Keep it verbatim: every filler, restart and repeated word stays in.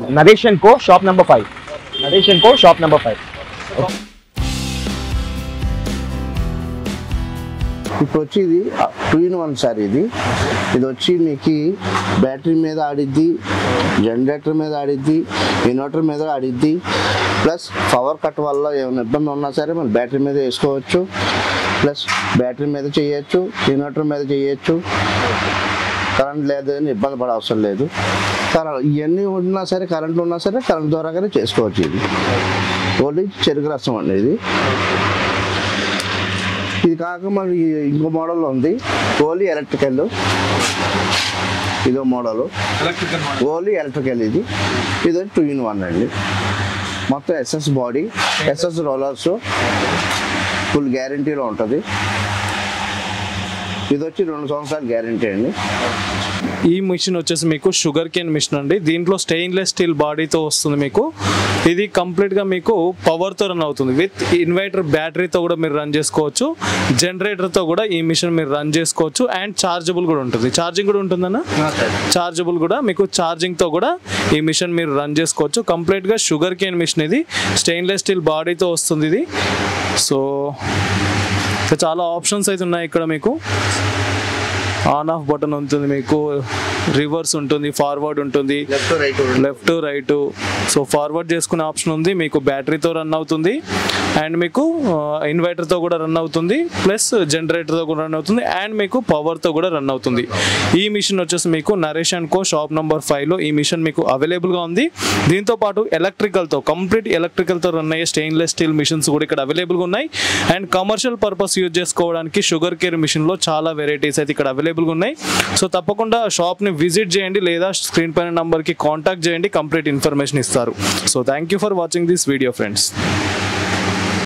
Naresh and Co, shop number five. Naresh and Co, shop number five. Okay. ఇప్పుడు వచ్చి ఇది two in one sir. ఇది ఇది వచ్చి మీకు బ్యాటరీ మీద ఆడిద్ది, జనరేటర్ మీద ఆడిద్ది, ఇన్వర్టర్ మీద ఆడిద్ది. ప్లస్ పవర్ కట్ వల్ల ఏమైనా ఇబ్బంది ఉన్నా సరే మనం బ్యాటరీ మీద వేసుకోవచ్చు. ప్లస్ బ్యాటరీ మీద చేయొచ్చు, ఇన్వర్టర్ మీద చేయొచ్చు. కరెంట్ లేదు అని ఇబ్బంది పడే అవసరం లేదు. ఇవన్నీ ఉన్నా సరే, కరెంట్ ఉన్నా సరే కరెంట్ ద్వారాగానే చేసుకోవచ్చు. ఇది ఓన్లీ చెరుకు రసం అండి. ఇది ఇది కాక మరి ఇంకో మోడల్ ఉంది, ఓన్లీ ఎలక్ట్రికల్. ఇదో మోడల్ ఓన్లీ ఎలక్ట్రికల్. ఇది ఇది టూ ఇన్ వన్ అండి. మొత్తం SS body, SS rollers, full గ్యారంటీలో ఉంటుంది. ఇది వచ్చి రెండు సంవత్సరాలు గ్యారంటీ అండి. ఈ మిషన్ వచ్చేసి మీకు షుగర్ కేన్ మిషన్ అండి. దీంట్లో స్టెయిన్లెస్ స్టీల్ బాడీతో వస్తుంది మీకు. ఇది కంప్లీట్గా మీకు పవర్తో రన్ అవుతుంది. విత్ ఇన్వర్టర్ బ్యాటరీతో కూడా మీరు రన్ చేసుకోవచ్చు, జనరేటర్తో కూడా ఈ మిషన్ మీరు రన్ చేసుకోవచ్చు. అండ్ చార్జబుల్ కూడా ఉంటుంది. ఛార్జింగ్ కూడా ఉంటుందన్న, చార్జబుల్ కూడా మీకు ఛార్జింగ్తో కూడా ఈ మిషన్ మీరు రన్ చేసుకోవచ్చు. కంప్లీట్గా షుగర్ కేన్ మిషన్. ఇది స్టెయిన్లెస్ స్టీల్ బాడీతో వస్తుంది ఇది. సో చాలా ఆప్షన్స్ అయితే ఉన్నాయి ఇక్కడ. మీకు ఆన్ ఆఫ్ బటన్ ఉంటుంది, మీకు రివర్స్ ఉంటుంది, ఫార్వర్డ్ ఉంటుంది, లెఫ్ట్ రైట్. సో ఫార్వర్డ్ చేసుకునే ఆప్షన్ ఉంది. మీకు బ్యాటరీతో రన్ అవుతుంది అండ్ మీకు ఇన్వర్టర్తో కూడా రన్ అవుతుంది, ప్లస్ జనరేటర్తో కూడా రన్ అవుతుంది అండ్ మీకు పవర్తో కూడా రన్ అవుతుంది. ఈ మిషన్ వచ్చేసి మీకు Naresh and co shop number ఫైవ్లో ఈ మిషన్ మీకు అవైలబుల్గా ఉంది. దీంతో పాటు ఎలక్ట్రికల్తో, కంప్లీట్ ఎలక్ట్రికల్తో రన్ అయ్యే స్టెయిన్లెస్ స్టీల్ మిషన్స్ కూడా ఇక్కడ అవైలబుల్గా ఉన్నాయి. అండ్ కమర్షియల్ పర్పస్ యూజ్ చేసుకోవడానికి షుగర్ కేర్ మిషన్లో చాలా వెరైటీస్ అయితే ఇక్కడ అవైలబుల్గా ఉన్నాయి. సో తప్పకుండా షాప్ని విజిట్ చేయండి లేదా స్క్రీన్ పైన నంబర్కి కాంటాక్ట్ చేయండి, కంప్లీట్ ఇన్ఫర్మేషన్ ఇస్తారు. So thank you for watching this video friends.